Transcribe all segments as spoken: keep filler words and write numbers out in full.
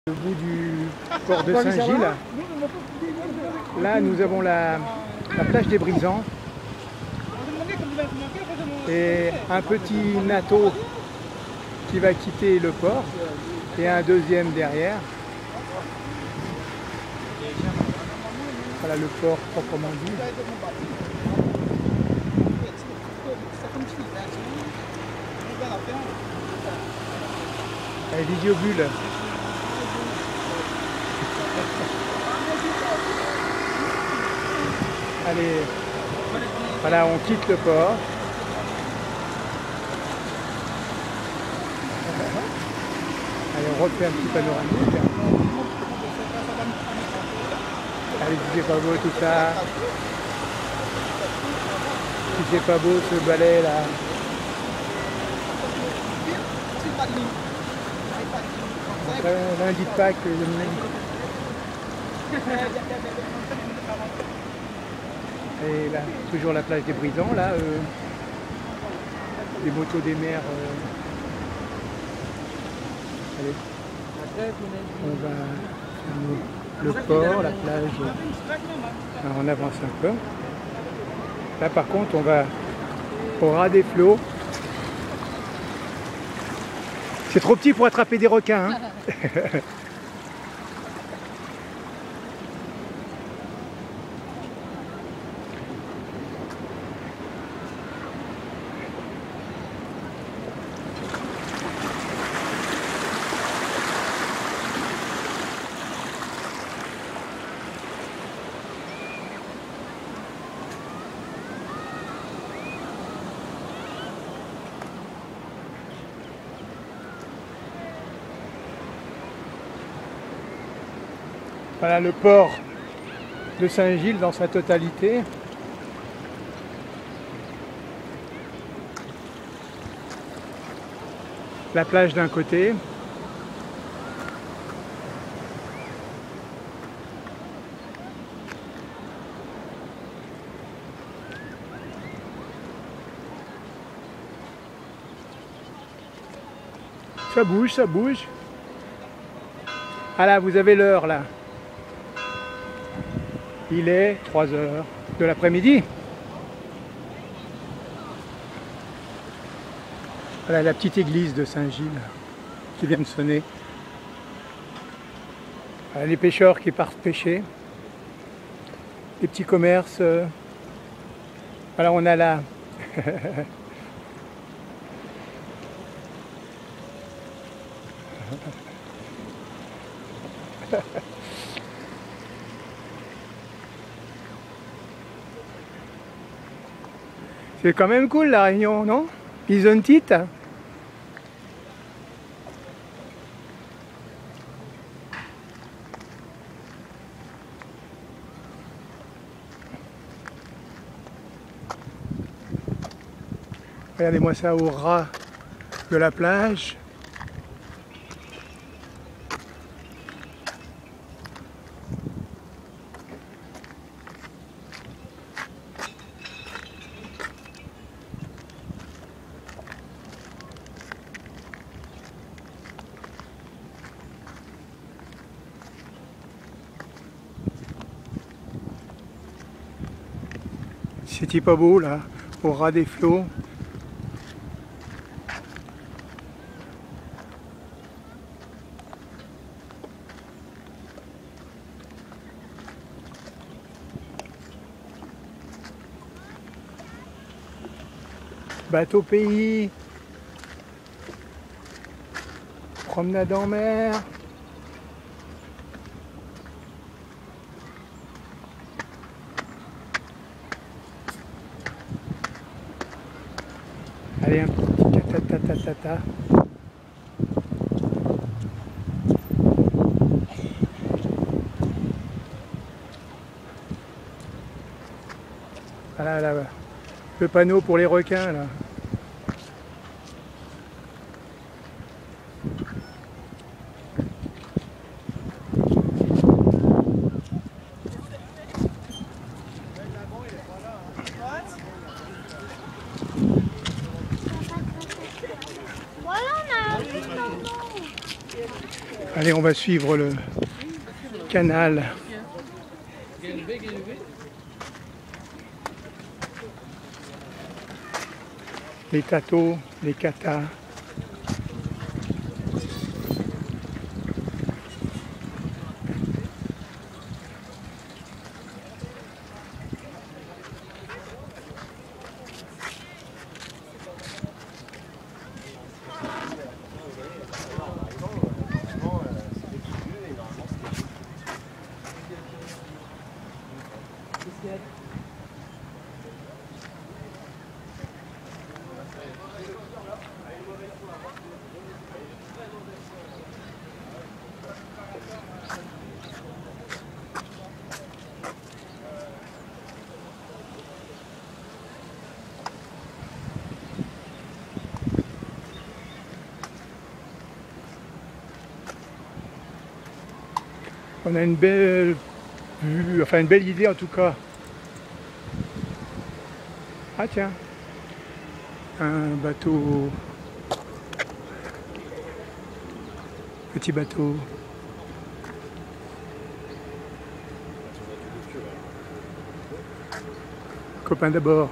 Au bout du port de Saint-Gilles, là nous avons la, la plage des Brisants et un petit nateau qui va quitter le port et un deuxième derrière. Voilà le port proprement dit. La visiobule. Allez, voilà, on quitte le port. Allez, on refait un petit panoramique. Allez, si c'est pas beau tout ça. Si c'est pas beau ce balai là. Lundi de Pâques, le lundi. Et là, toujours la plage des Brisants, là, euh, les motos des mers. Euh, allez, on va sur le port, la plage. Alors, on avance un peu. Là, par contre, on va au ras des flots. C'est trop petit pour attraper des requins. Hein. Voilà le port de Saint-Gilles dans sa totalité. La plage d'un côté. Ça bouge, ça bouge. Ah là, vous avez l'heure là. Il est trois heures de l'après-midi. Voilà la petite église de Saint-Gilles qui vient de sonner. Voilà les pêcheurs qui partent pêcher. Les petits commerces. Voilà, on a là. C'est quand même cool la Réunion, non? Isn't it? Regardez-moi ça au ras de la plage. C'était pas beau là, au ras des flots. Bateau pays, promenade en mer. Allez, un petit ta-ta-ta-ta-ta. Voilà, là, le panneau pour les requins, là. Allez, on va suivre le canal. Les tatos, les katas. On a une belle vue, enfin une belle idée en tout cas. Ah tiens, un bateau, petit bateau. Copain d'abord.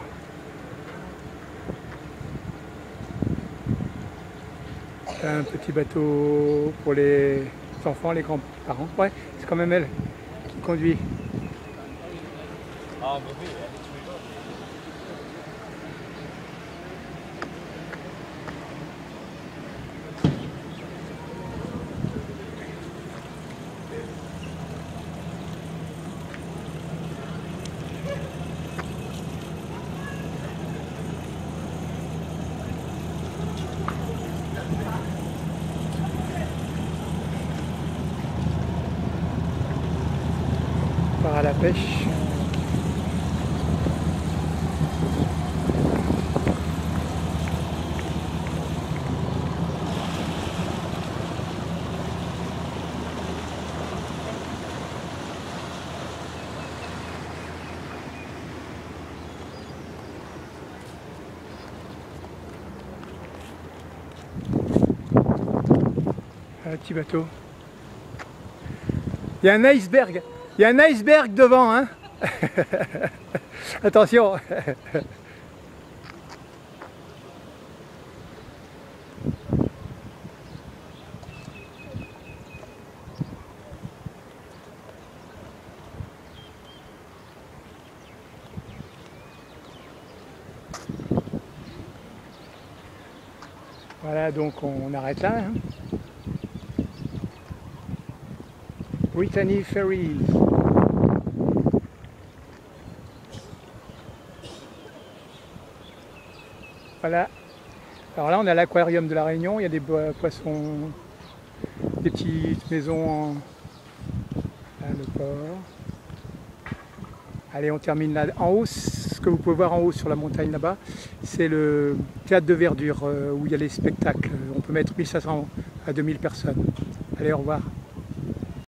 Un petit bateau pour les enfants, les grands-parents. Ouais, c'est quand même elle qui conduit. Ah, bah oui, elle est tous les jours. À la pêche. Un petit bateau. Il y a un iceberg. Il y a un iceberg devant, hein. Attention. Voilà, donc on arrête là. Hein. Brittany Ferries. Voilà. Alors là, on est à l'aquarium de la Réunion. Il y a des poissons, des petites maisons en... Là, le port. Allez, on termine là. En haut, ce que vous pouvez voir en haut sur la montagne là-bas, c'est le théâtre de verdure où il y a les spectacles. On peut mettre mille cinq cents à deux mille personnes. Allez, au revoir.